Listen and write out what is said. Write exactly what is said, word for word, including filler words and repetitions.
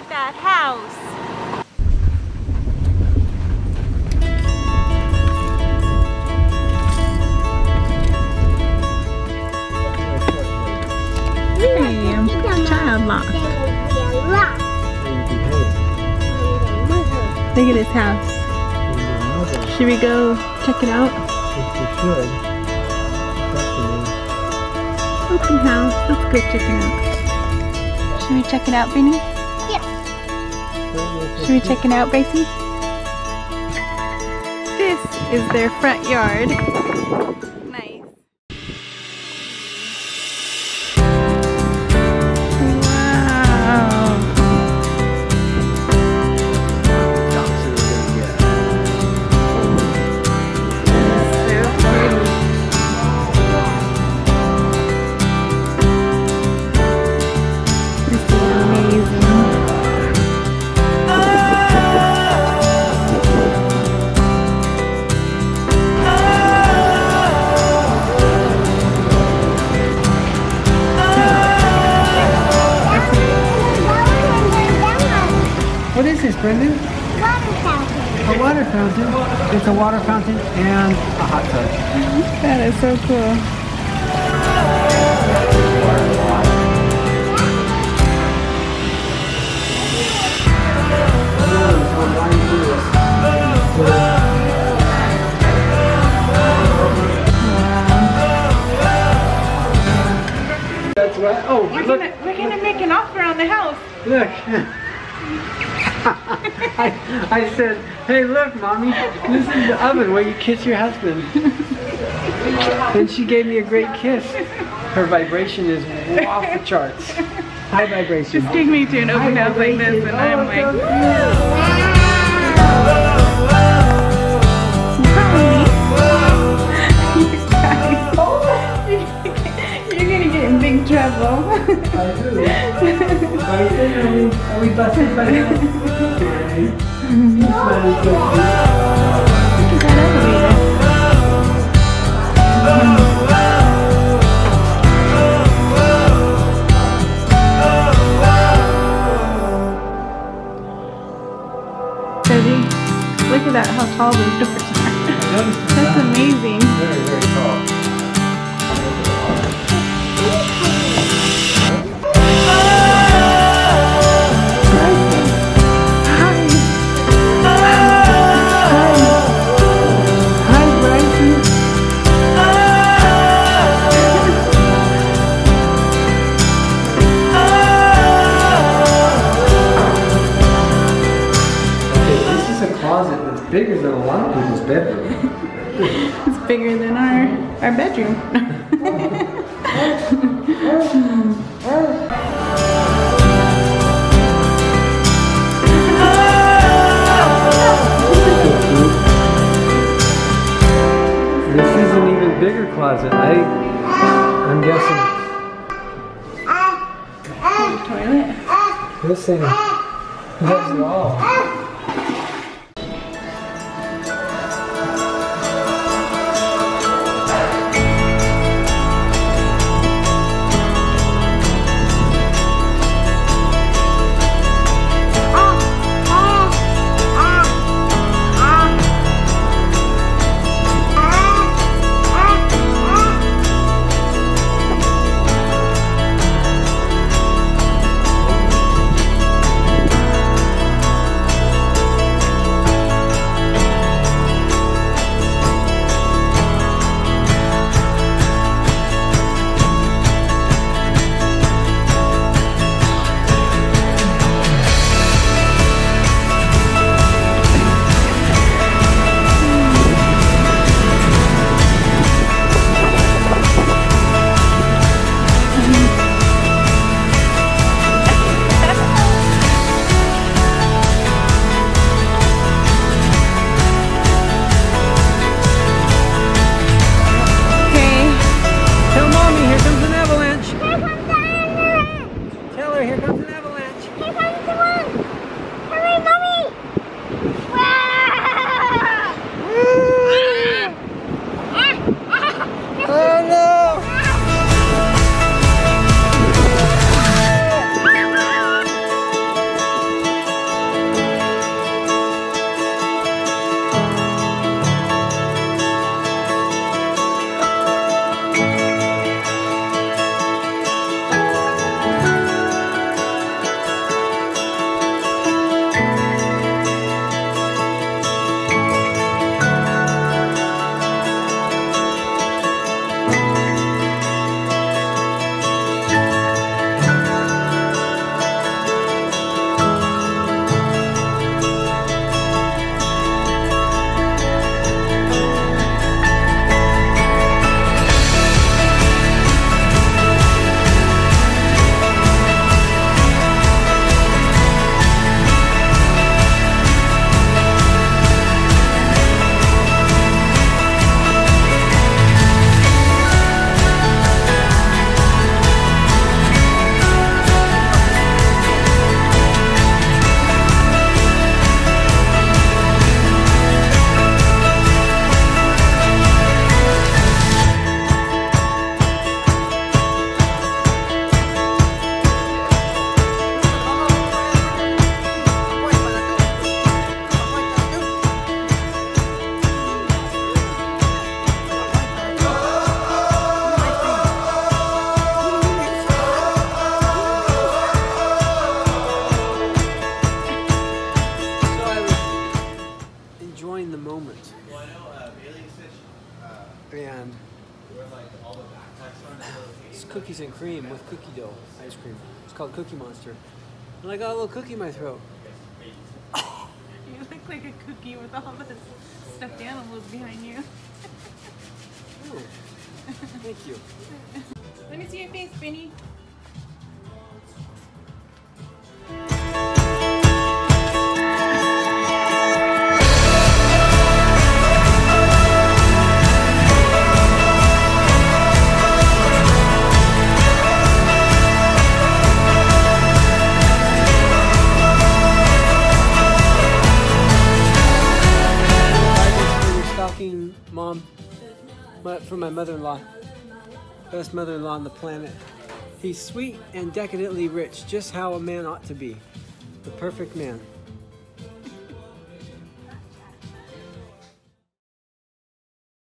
at that house. Damn, child lock. Look at this house. Should we go check it out? Yes, we should. Open house. Let's go check it out. Should we check it out, Benny? Yes. Should we check it out, Gracie? This is their front yard. Nice. Wow. So pretty. This is amazing. What is this, Brendan? Water fountain. A water fountain. It's a water fountain and a hot tub. That is so cool. That's right. Oh, We're look. gonna we're gonna make an offer on the house. Look. I, I said, hey look mommy, this is the oven where you kiss your husband. And she gave me a great kiss. Her vibration is off the charts. High vibration. Just take me to an open house like this and I'm like, you're gonna get in big trouble. I do. Are we, are we busted by now? Davey, look at that, how tall those doors are. That's amazing. Very, very tall. Bigger than a lot of people's bedroom. It's bigger than our, our bedroom. This is an even bigger closet. I, I'm guessing. Toilet. This thing has it all. cookies and cream with cookie dough ice cream. It's called Cookie Monster. And I got a little cookie in my throat. You look like a cookie with all the stuffed animals behind you. Ooh. Thank you. Let me see your face, Benny. Mom, my, for my mother-in-law, best mother-in-law on the planet. He's sweet and decadently rich, just how a man ought to be. The perfect man.